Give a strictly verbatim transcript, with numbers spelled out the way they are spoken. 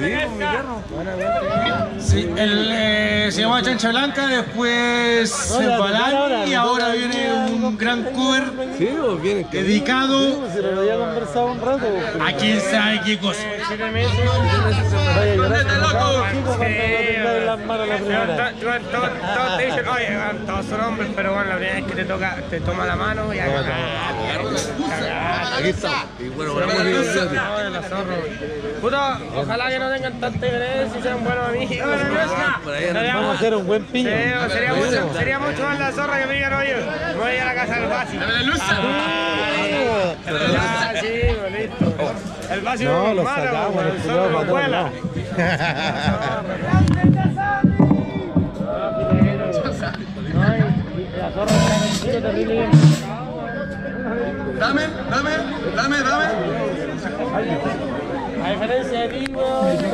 Sí, el, eh, se llamaba Chancha Blanca, después No, Balán y ahora viene un gran cover Sí, pues viene. dedicado Se lo había conversado un rato. a quien sabe qué cosa. Vaya a llorar como loco! cada chico cuando lo tenga en las manos la primera. Todos te dicen, oye, todos son hombres, pero bueno, la primera vez que te toca, te toma la mano y acá. Aquí está. Y bueno, para Puta, ojalá que no tengan tanta diferencia y sean buenos amigos. Vamos a hacer un buen piño. Sí, sería, mucho, sería mucho más la zorra que me digan, oye, me voy a la casa del Basi. Ah, sí, listo. El Basi No, no lo mata, sacamos, el el zorro culo no para vuela. Dame, dame, dame, dame. A diferencia de ti, weón.